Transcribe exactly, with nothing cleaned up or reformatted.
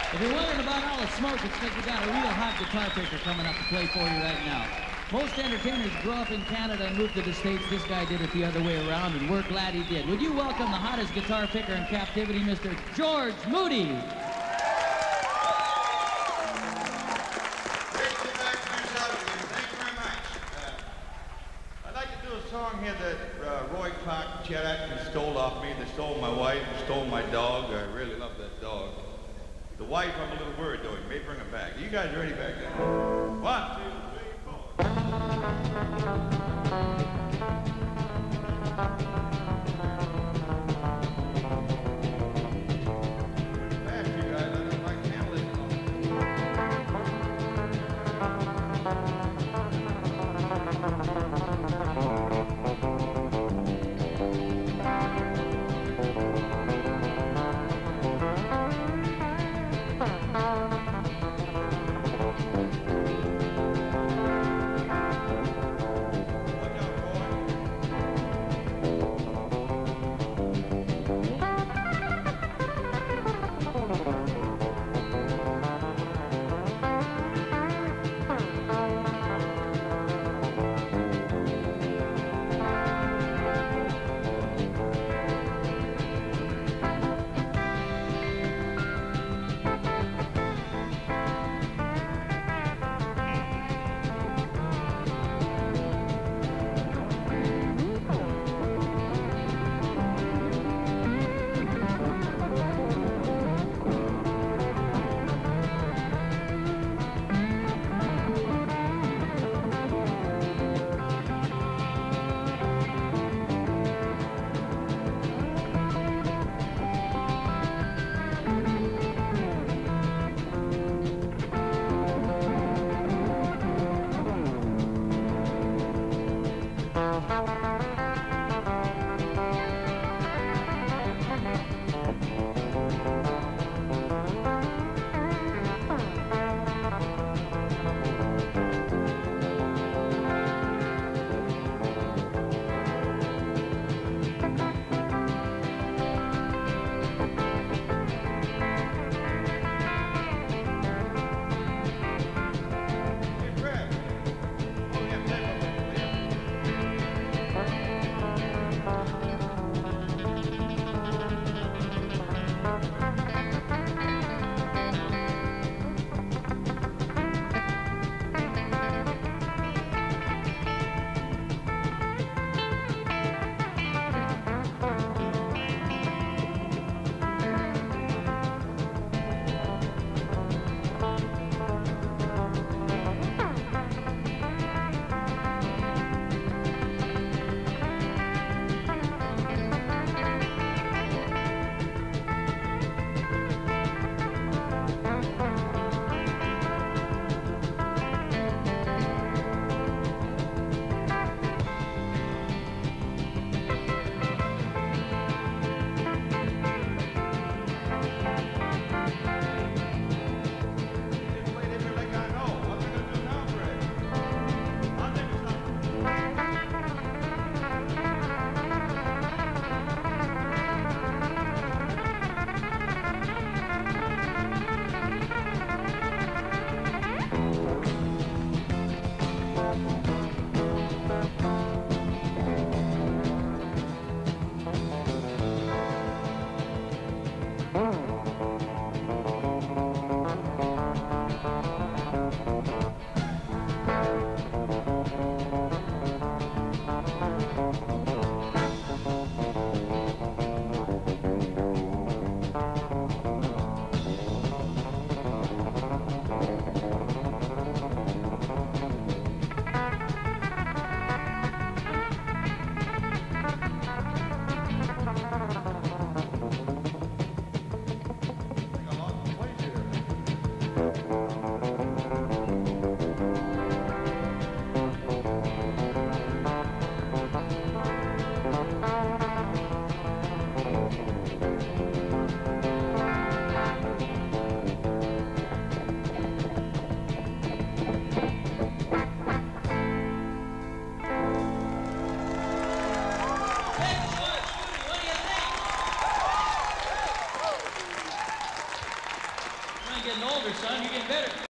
If you're wondering about all the smoke, it's because we got a real hot guitar picker coming up to play for you right now. Most entertainers grow up in Canada and move to the States. This guy did it the other way around, and we're glad he did. Would you welcome the hottest guitar picker in captivity, Mister George Moody? Great to be back to you, Thank you very much. Uh, I'd like to do a song here that uh, Roy Clark, Chet Atkins stole off me. They stole my wife and stole my dog. I really love that dog. The wife, I'm a little worried, though. You may bring her back. You guys ready back there? One, two, three, four. Fast, you guys. I don't know if I can listen. You're getting older, son. You're getting better.